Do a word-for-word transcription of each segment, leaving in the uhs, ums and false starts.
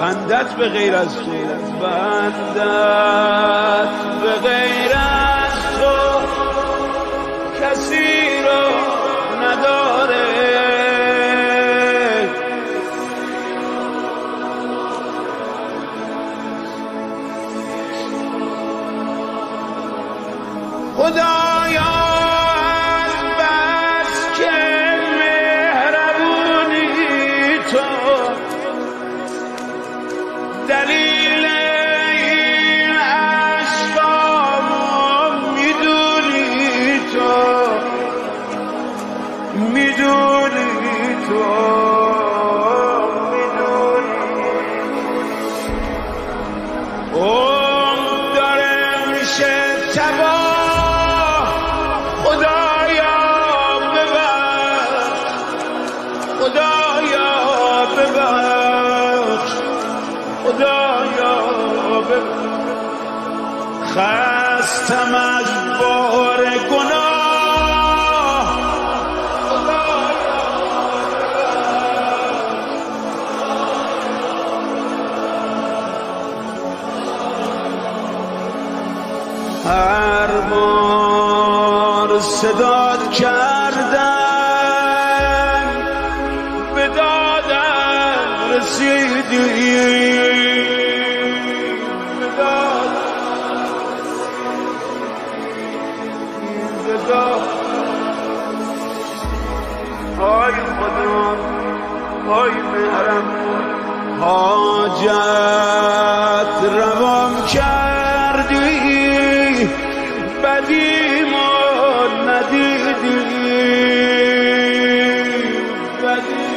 بندت به غیر از تو، بندت به غیر از تو کسی رو نداره. خدایا از بس که مهربونی تو، دلیل این عشقامو میدونی تو، میدونی تو، میدونی اون داره میشه تباه. خدایا ببخش، خدایا ببخش، خدایا ببخش. خستم از بار گناه، خدایا ببخش. هر بار صدات کردن به دادم رسیدی، به دادم به دادم. آی خدا، آی مهرم، حاجت روام کردی، بدیمو ندیدی، بدی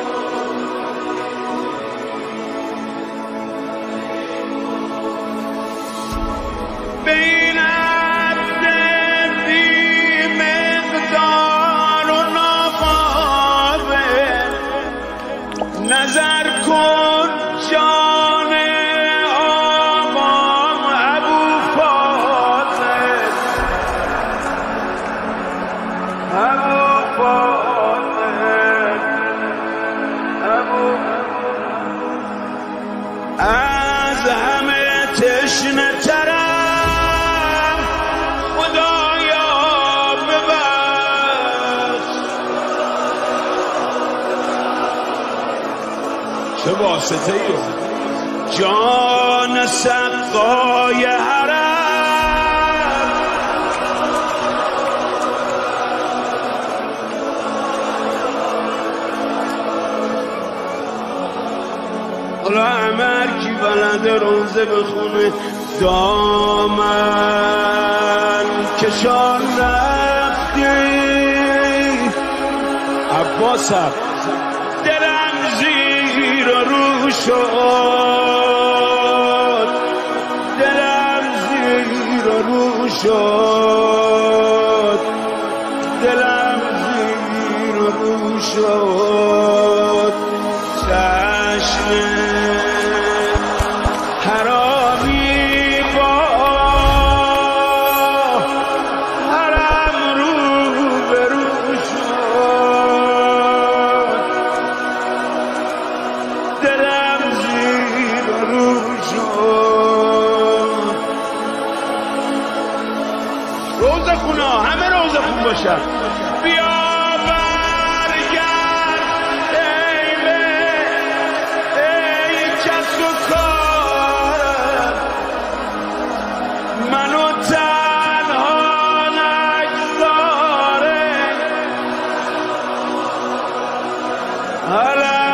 بین عبد بی مقدار و ناقابل نظر کن جان آقام ابو فاضل، ابو فاضل، ابو از همه تشنه ترم، خدایا ببخش. چه واسطه ای جان سقای حرم، حالا عمر کی بلد روزه بخونه، دامن کشان رفتی عباسم، دلم زیر و رو شد، دلم زیر و رو شد، دلم زیر و رو شد. چشم حرامی با حرم رو به رو شد، دلم زیر رو شد. روزه خونا همه روزه خون باشن. بیا منو تنها نگذاره،